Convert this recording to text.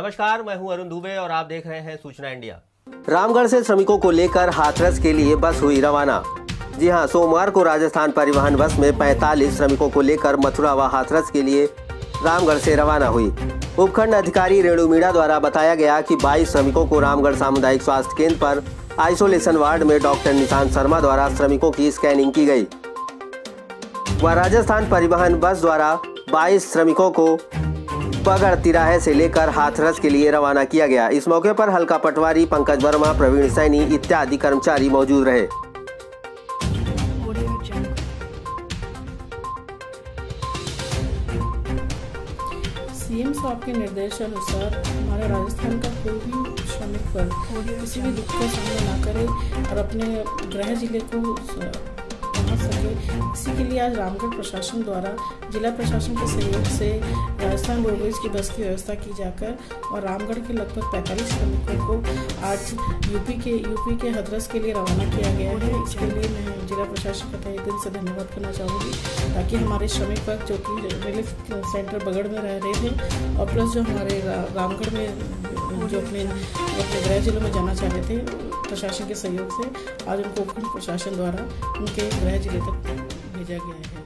नमस्कार, मैं हूं अरुण दुबे और आप देख रहे हैं सूचना इंडिया। रामगढ़ से श्रमिकों को लेकर हाथरस के लिए बस हुई रवाना। जी हां, सोमवार को राजस्थान परिवहन बस में 45 श्रमिकों को लेकर मथुरा व हाथरस के लिए रामगढ़ से रवाना हुई। उपखंड अधिकारी रेणु मीणा द्वारा बताया गया कि 22 श्रमिकों को रामगढ़ सामुदायिक स्वास्थ्य केंद्र पर आइसोलेशन वार्ड में डॉक्टर निशांत शर्मा द्वारा श्रमिकों की स्कैनिंग की गई व राजस्थान परिवहन बस द्वारा 22 श्रमिकों को बगड़ तिराहे से लेकर हाथरस के लिए रवाना किया गया। इस मौके पर हल्का पटवारी पंकज वर्मा, प्रवीण सैनी इत्यादि कर्मचारी मौजूद रहे। सीएम साहब के निर्देशानुसार हमारे राजस्थान का कोई भी श्रमिक वर्ग किसी भी दुख का सामना न करे और अपने गृह जिले को पहुँच सके, इसी के लिए आज रामगढ़ प्रशासन द्वारा जिला प्रशासन के सहयोग से राजस्थान रोडवेज की बस की व्यवस्था की जाकर और रामगढ़ के लगभग 45 श्रमिकों को आज यूपी के हाथरस के लिए रवाना किया गया है। इसके लिए मैं जिला प्रशासन का तहे दिल से धन्यवाद करना चाहूँगी, ताकि हमारे श्रमिक वर्ग जो कि रिलीफ सेंटर बगड़ में रह रहे थे और प्लस जो हमारे रामगढ़ में जो अपने गृह जिलों में जाना चाह रहे थे, प्रशासन के सहयोग से आज उनको उपखंड प्रशासन द्वारा उनके गृह जिले तक भेजा गया है।